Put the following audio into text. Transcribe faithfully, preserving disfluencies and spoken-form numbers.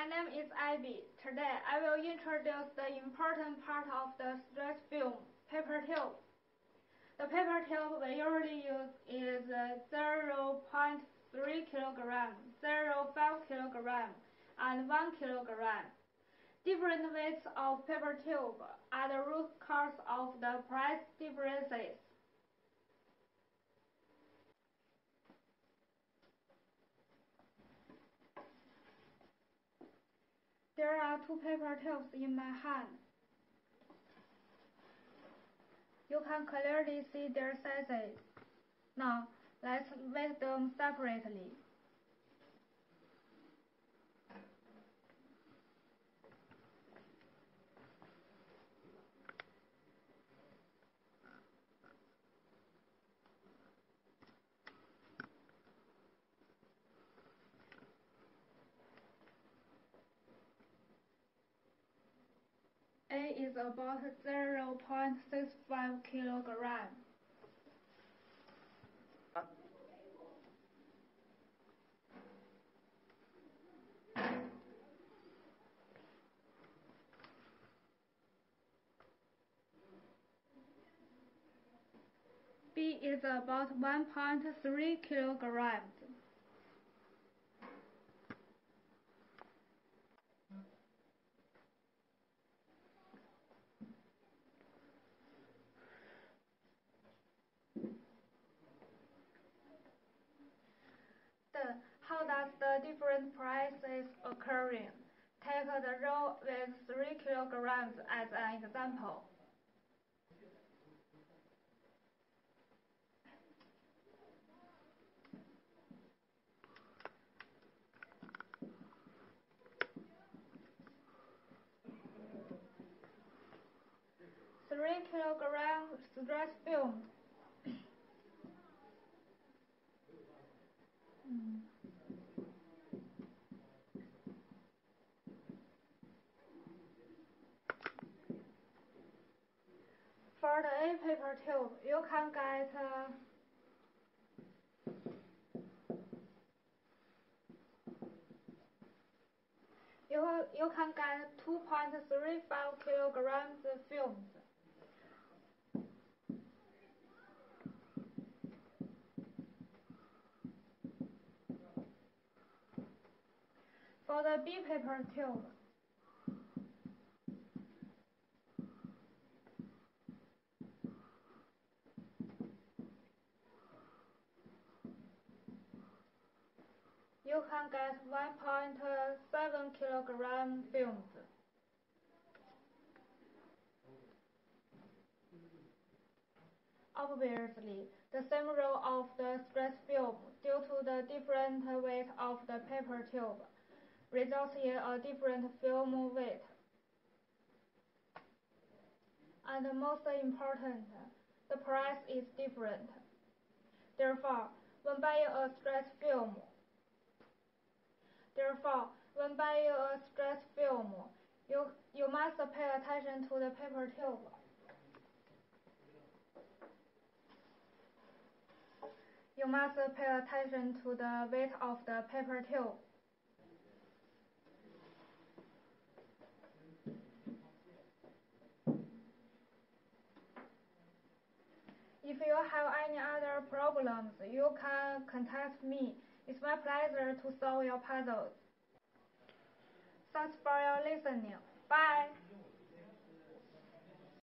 name is Abby. Today I will introduce the important part of the stress film, paper tube. The paper tube we usually use is zero point three kilogram, zero point five kilogram, and one kilogram. Different weights of paper tube are the root cause of the price differences. There are two paper tubes in my hand. You can clearly see their sizes. Now, let's weigh them separately. A is about zero point six five kilogram. B is about one point three kilograms. Then, how does the different prices occurring? Take the row with three kilograms as an example. Three kilogram stress film. For the A paper tube, you can get uh, you, you can get two point three five kilograms films. For the B paper tube, you can get one point seven kilogram films. Obviously, the same row of the stress film, due to the different weight of the paper tube, results in a different film weight. And most important, the price is different. Therefore, when buying a stress film, therefore, when buying a stress film, you, you must pay attention to the paper tube. You must pay attention to the weight of the paper tube. If you have any other problems, you can contact me. It's my pleasure to solve your puzzles. Thanks for your listening. Bye.